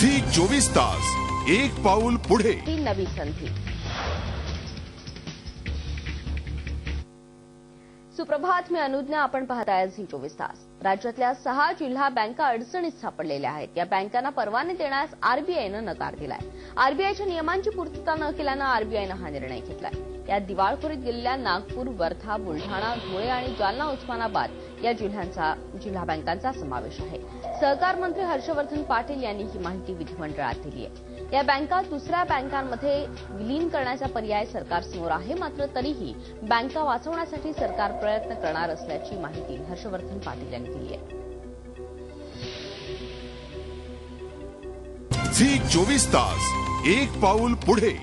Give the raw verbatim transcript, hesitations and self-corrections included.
Zee चोवीस तास एक पाऊल पुढे. ही नवी संधी. सुप्रभात, मी अनुज्ञा. आपण पाहताय झी चोवीस तास. राज्यातल्या सहा जिल्हा बँका अडचणीत सापडलेल्या आहेत. या बँकांना परवाने देण्यास आरबीआयनं नकार दिलाय. आरबीआयच्या नियमांची पूर्तता न केल्यानं आरबीआयनं हा निर्णय घेतलाय. या दिवाळखोरीत गेलेल्या नागपूर, वर्धा, बुलढाणा, धुळे आणि जालना, उस्मानाबाद या जिल्ह्यांचा जिल्हा बँकांचा समावेश आहे. सहकार मंत्री हर्षवर्धन पाटील यांनी ही माहिती विधिमंडळात दिली आहे. या बँका दुसऱ्या बँकांमध्ये विलीन करण्याचा पर्याय सरकारसमोर आहे. मात्र तरीही बँका वाचवण्यासाठी सरकार प्रयत्न करणार असल्याची माहिती हर्षवर्धन पाटील यांनी दिली आहे. झी चोवीस तास एक पाऊल पुढे.